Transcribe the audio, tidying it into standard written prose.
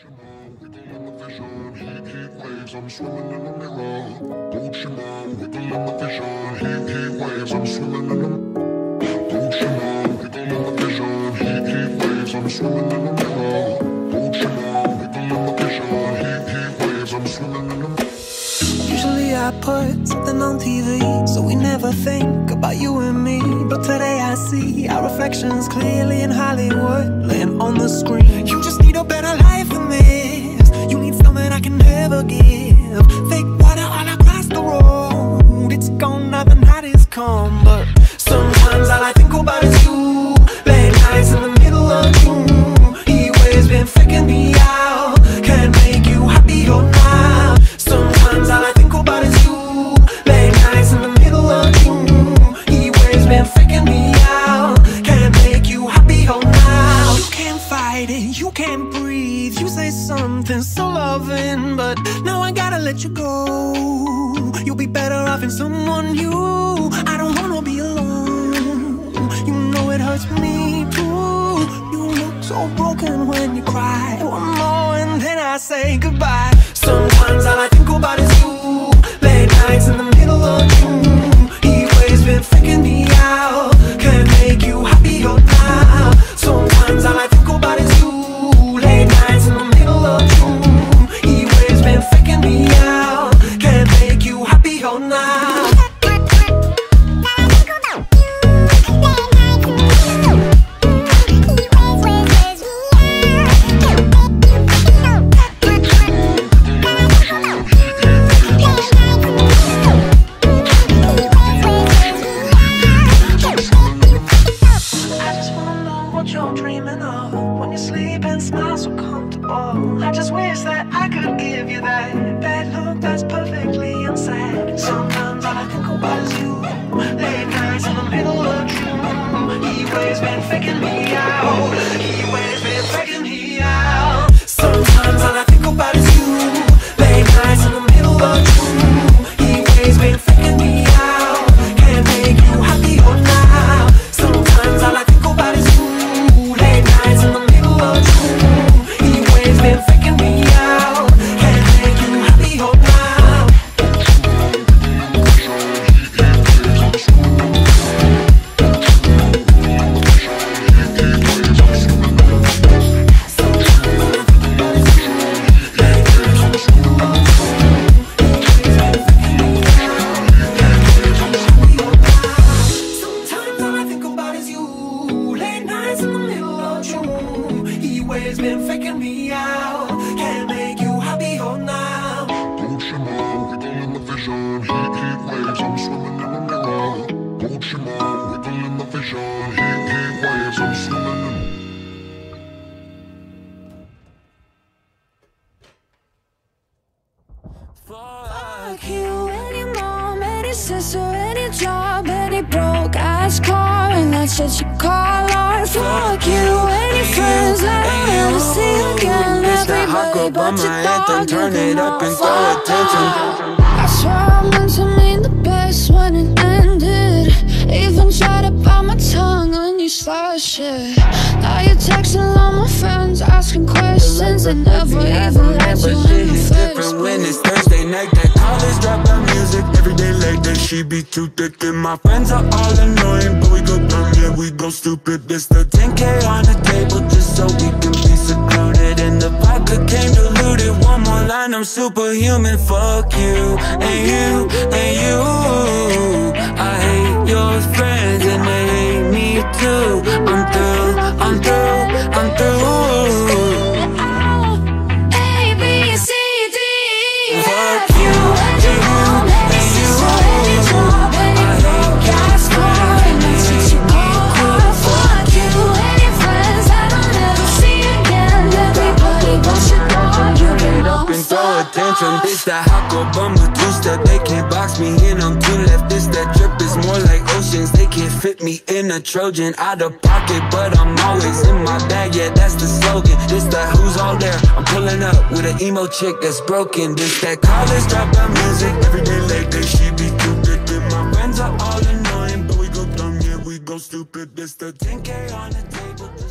I'm swimming in the mirror. Gucci man, wiggle in the vision. Heat waves, I'm swimming in the Gucci man, wiggle in the vision. Heat waves, I'm swimming in the mirror. Gucci man, wiggle in the vision. Heat waves, I'm swimming in the. Usually I put something on TV, so we never think about you and me. But today I see our reflections clearly in Hollywood, laying on the screen. You just need a better life than this. You need something I can never give. Fake water all across the road. It's gone now, the night is come. But sometimes all I think about is you. Late nights in the middle of June. He always been faking me out. Can't make you happy or not. Sometimes all I think about is you. Late nights in the middle of June. He always been faking me out. Can't make you happy or not. You can't fight it, you can't breathe. You say something so loving, but now I gotta let you go. You'll be better off in someone new. I don't wanna be alone. You know it hurts me too. You look so broken when you cry. One more and then I say goodbye. Sometimes all I think about is you. Late nights in the middle of June. He always been freaking me out. Can't make you happy or now. Sometimes all I think about is you. Late nights in the middle of June. He always been freaking me out. Can't make you happy or now. I just wish that I could give you that look that's perfectly unsaid. Sometimes all I think about is you. Late nights in the middle of June. He always been faking me out. He always been faking me out. Sometimes all I think about is you. Late nights in the middle of June. He always been faking me out. Can't make you happy or now. Sometimes all I think about is you. Late nights in the middle of June. Been faking me out. Can't make you happy or now. Sometimes all I think about is you. Late nights in the middle of June. He always been faking me out. Can't make you happy or now. Gucci man, wiggle in the vision. Heat waves, I'm swimming in the mirror. Gucci man, wiggle in the vision. Heat waves, I'm swimming in. Fuck you, any mom, any sister, any job, any broke ass car, and that's what you call art. Fuck you, any friends that I'll never see again. Everybody but your dog, turn it up and throw attention. I swear I meant to mean the best when it ended. Even tried to bite my tongue when you slash it. Now you're texting all my friends, asking questions, and never even let you in the first When it's Thursday night, that college drop our music. Every day like that, she be too thick. And my friends are all annoying, but we go dumb, yeah, we go stupid. This the 10K on the table, just so we can be secluded. And the vodka came diluted. One more line, I'm superhuman. Fuck you, and you, and you. I hate your friends, and they hate me too. I'm through, I'm through, I'm through. This that hot girl bummer two-step. They can't box me in, I'm too left. This that drip is more like oceans. They can't fit me in a Trojan. Out of pocket, but I'm always in my bag. Yeah, that's the slogan. This that who's all there. I'm pulling up with an emo chick that's broken. This that college dropout music. Every day late, they she be too good. And my friends are all annoying, but we go dumb, yeah, we go stupid. This the 10K on the table.